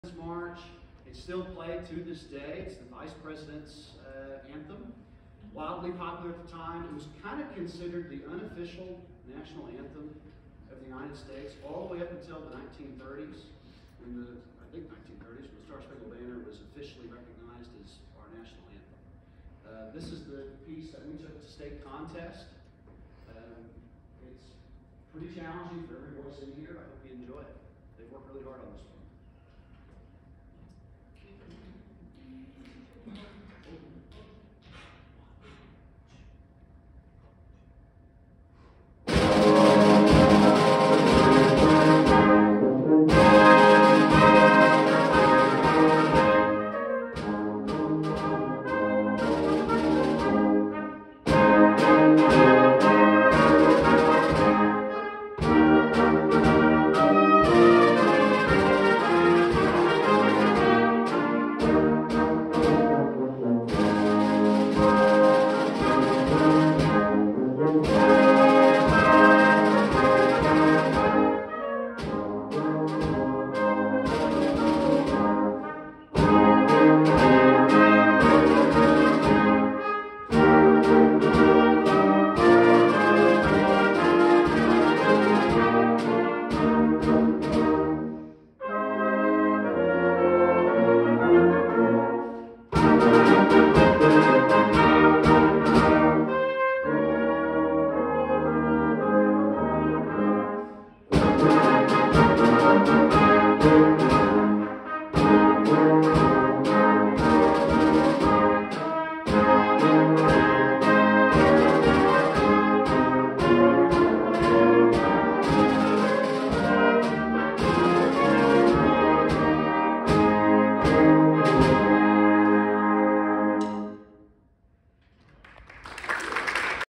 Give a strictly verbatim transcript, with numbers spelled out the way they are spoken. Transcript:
March. It's still played to this day. It's the Vice President's uh, anthem. Wildly popular at the time. It was kind of considered the unofficial national anthem of the United States all the way up until the nineteen thirties. When the, I think nineteen thirties, when the Star Spangled Banner was officially recognized as our national anthem. Uh, this is the piece that we took to state contest. Um, it's pretty challenging for every voice in here. I hope you enjoy it. They worked really hard on this one.